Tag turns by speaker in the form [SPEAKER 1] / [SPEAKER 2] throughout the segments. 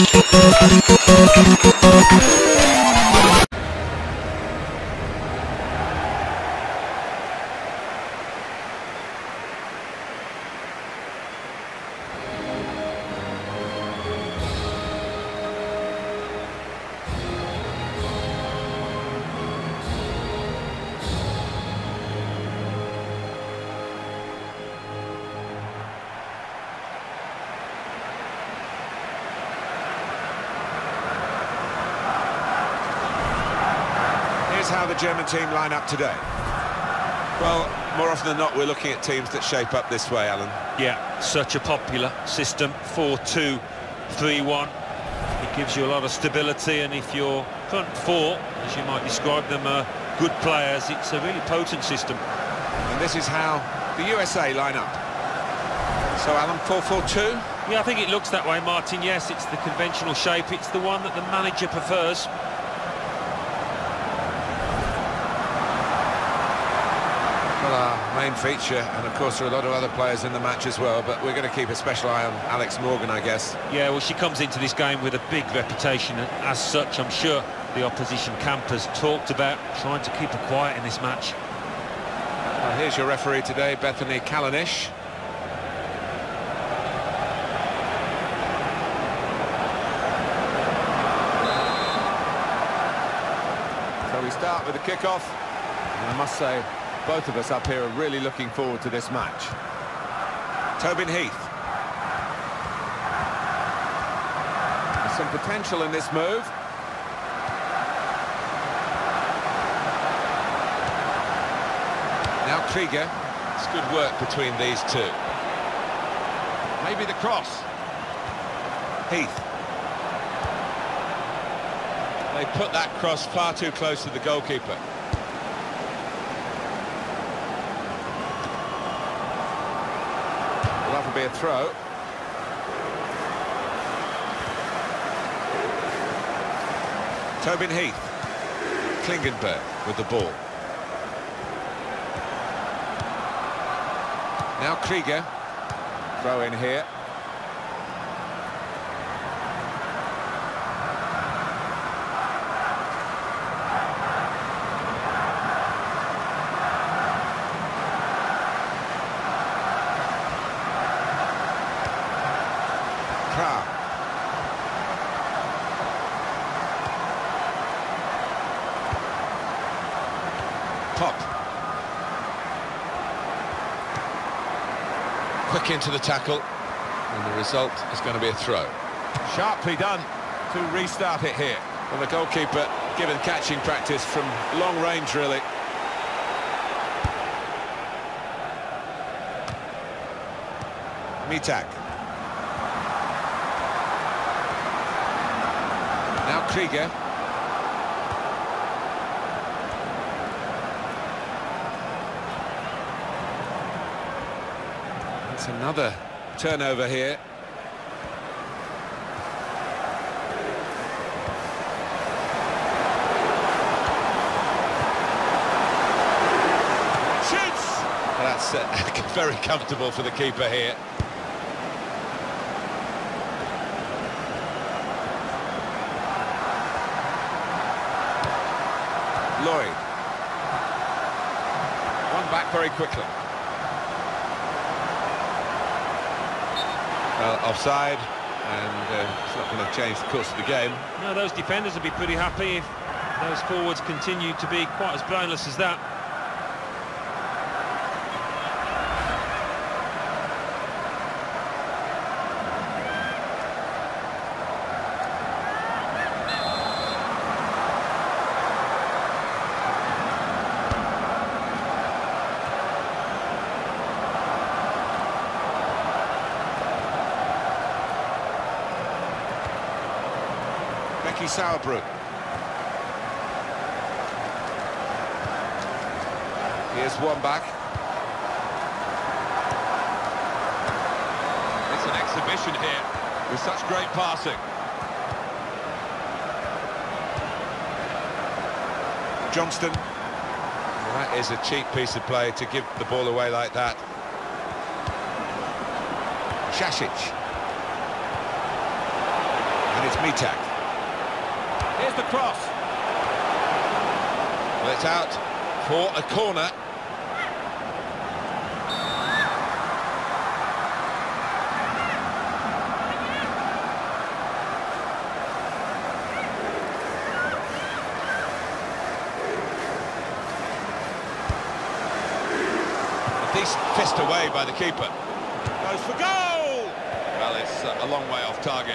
[SPEAKER 1] How the German team line up today? Well, more often than not, we're looking at teams that shape up this way, Alan.
[SPEAKER 2] Yeah, such a popular system, 4-2-3-1. It gives you a lot of stability, and if your front four, as you might describe them, are good players, it's a really potent system.
[SPEAKER 1] And this is how the USA line up. So, Alan, 4-4-2?
[SPEAKER 2] Yeah, I think it looks that way, Martin. Yes, it's the conventional shape. It's the one that the manager prefers.
[SPEAKER 1] Our main feature, and of course there are a lot of other players in the match as well, but we're going to keep a special eye on Alex Morgan, I guess. Yeah,
[SPEAKER 2] well, she comes into this game with a big reputation, and as such, I'm sure the opposition camp has talked about trying to keep her quiet in this match.
[SPEAKER 1] Well, here's your referee today, Bethany Kalanish. So we start with the kick-off, and I must say, both of us up here are really looking forward to this match. Tobin Heath. There's some potential in this move. Now Krieger. It's good work between these two. Maybe the cross. Heath. They put that cross far too close to the goalkeeper. That'll be a throw. Tobin Heath. Klingenberg with the ball. Now Krieger. Throw in here. Pop. Quick into the tackle, and the result is going to be a throw. Sharply done to restart it here. Well, the goalkeeper given catching practice from long range, really. Mitak. Now Krieger. It's another turnover here. Shoots! That's very comfortable for the keeper here. Lloyd. One back very quickly. Offside, and it's not going to change the course of the game.
[SPEAKER 2] No, those defenders will be pretty happy if those forwards continue to be quite as blameless as that.
[SPEAKER 1] Becky Sauerbruch. Here's one back. It's an exhibition here with such great passing. Johnston. Well, that is a cheap piece of play to give the ball away like that. Šašić. And It's Mitak. Here's the cross. Well, it's out for a corner. A decent fist away by the keeper. Goes for goal! Well, it's a long way off target.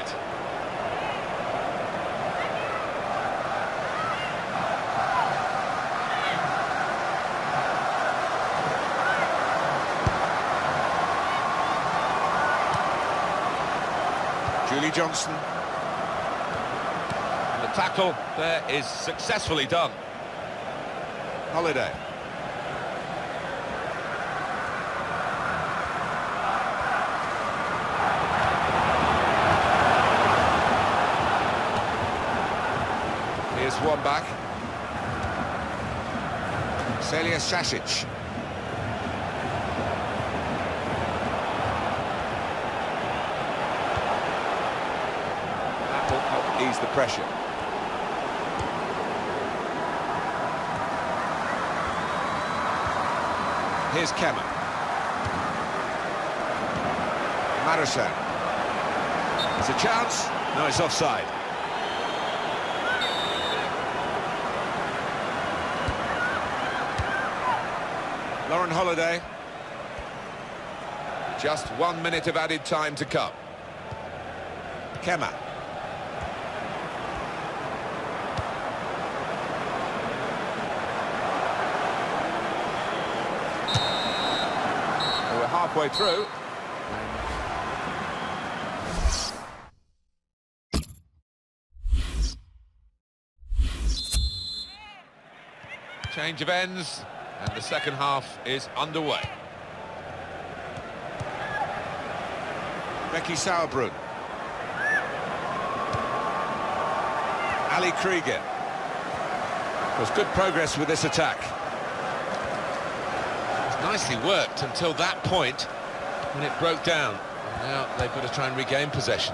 [SPEAKER 1] Julie Johnson. And the tackle there is successfully done. Holiday. Here's one back. Celia Sasic. That will help ease the pressure. Here's Kemmer. Marasan. It's a chance. No, it's offside. Lauren Holiday. Just 1 minute of added time to come. Kemmer. We're halfway through. Change of ends. And the second half is underway. Becky Sauerbrunn. Ali Krieger. There's good progress with this attack. It's nicely worked until that point when it broke down. Now they've got to try and regain possession.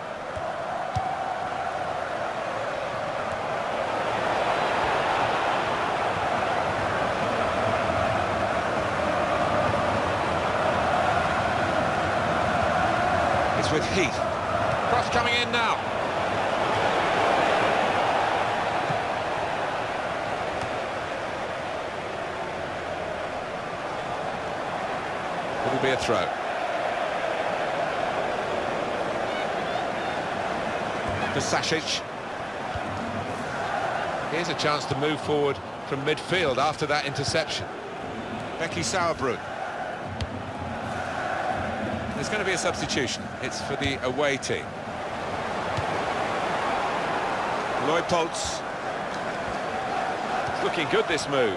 [SPEAKER 1] With Heath. Cross coming in now. It'll be a throw. For Sasic. Here's a chance to move forward from midfield after that interception. Becky Sauerbrunn. There's going to be a substitution. It's for the away team. Lloyd Poltz. It's looking good, this move.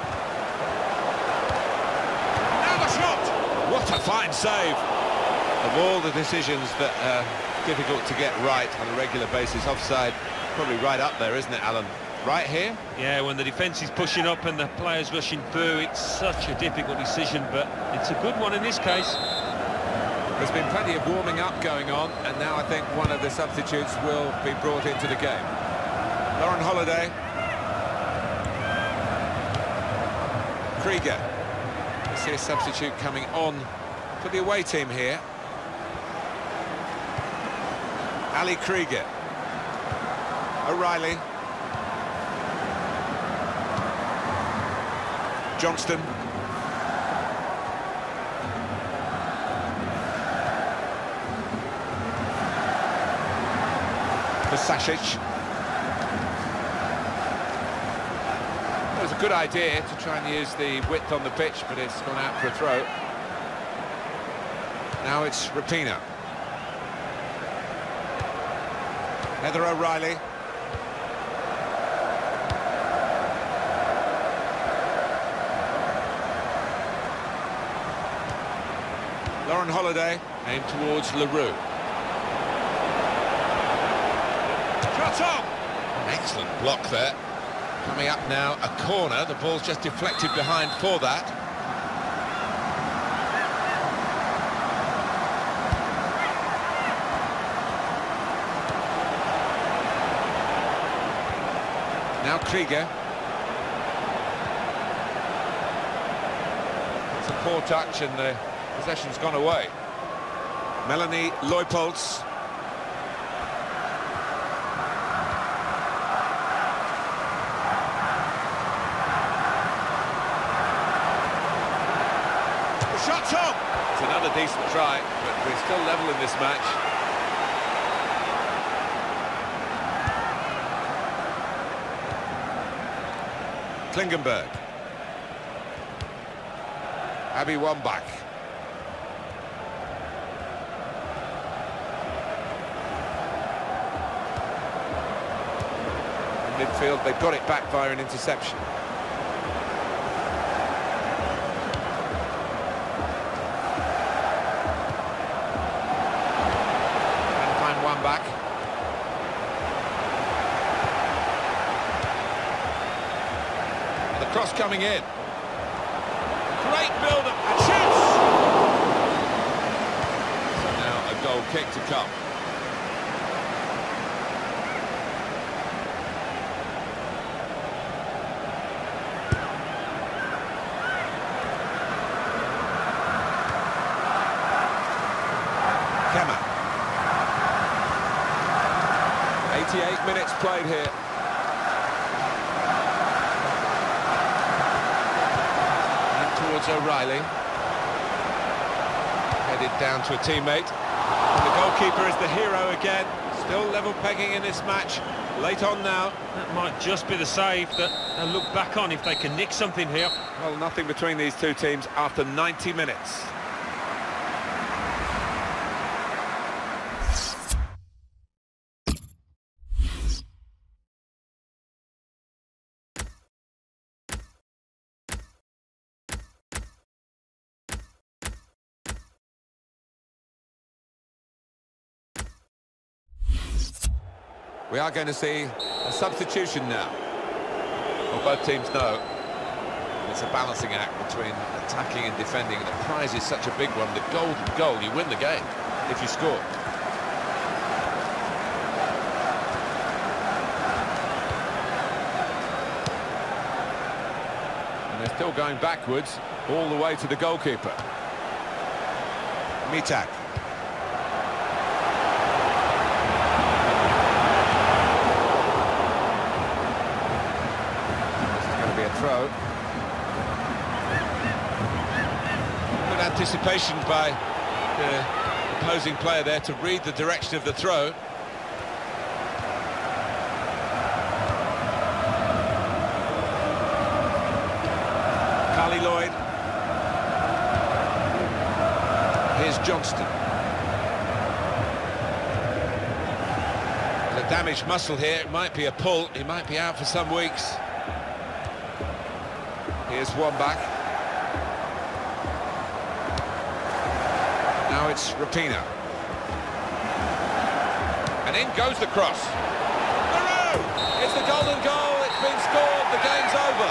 [SPEAKER 1] Now the shot! What a fine save! Of all the decisions that are difficult to get right on a regular basis, offside probably right up there, isn't it, Alan? Right here?
[SPEAKER 2] Yeah, when the defence is pushing up and the players rushing through, it's such a difficult decision, but it's a good one in this case.
[SPEAKER 1] There's been plenty of warming up going on, and now I think one of the substitutes will be brought into the game. Lauren Holiday. Krieger. We see a substitute coming on for the away team here. Ali Krieger. O'Reilly. Johnston. For Sasic. It was a good idea to try and use the width on the pitch, but it's gone out for a throw. Now it's Rapinoe. Heather O'Reilly. Lauren Holiday aimed towards LaRue. Shot on! Excellent block there. Coming up now, a corner. The ball's just deflected behind for that. Now Krieger. It's a poor touch and the possession's gone away. Melanie Leupolz. Shot's on! It's another decent try, but we're still level in this match. Klingenberg. Abby Wambach. In midfield, they've got it back via an interception. Back. The cross coming in. Great build-up and shoots! So now a goal kick to come. Kemmer. 88 minutes played here. And towards O'Reilly. Headed down to a teammate. And the goalkeeper is the hero again. Still level pegging in this match. Late on now.
[SPEAKER 2] That might just be the save that they'll look back on if they can nick something here.
[SPEAKER 1] Well, nothing between these two teams after 90 minutes. We are going to see a substitution now. Well, both teams know it's a balancing act between attacking and defending. The prize is such a big one. The golden goal, you win the game if you score. And they're still going backwards all the way to the goalkeeper. Mitak. Throw. Good anticipation by the opposing player there to read the direction of the throw. Carly Lloyd. Here's Johnston. There's a damaged muscle here. It might be a pull. He might be out for some weeks. Here's Wambach. Now it's Rapinoe. And in goes the cross. Maroon! It's the golden goal. It's been scored. The game's over.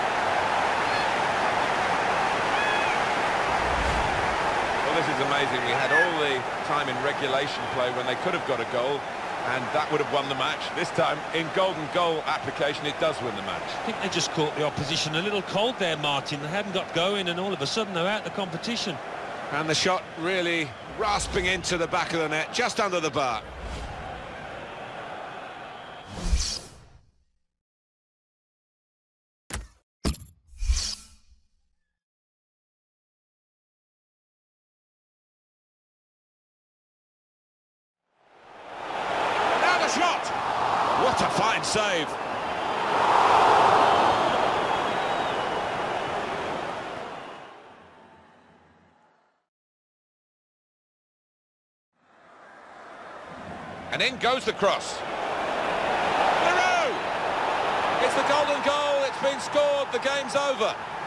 [SPEAKER 1] Well, this is amazing. We had all the time in regulation play when they could have got a goal, and that would have won the match. This time, in golden goal application, it does win the match.
[SPEAKER 2] I think they just caught the opposition a little cold there, Martin. They hadn't got going, and all of a sudden they're out the competition.
[SPEAKER 1] And the shot really rasping into the back of the net, just under the bar. Shot! What a fine save! And in goes the cross. Leroux! It's the golden goal, it's been scored, the game's over.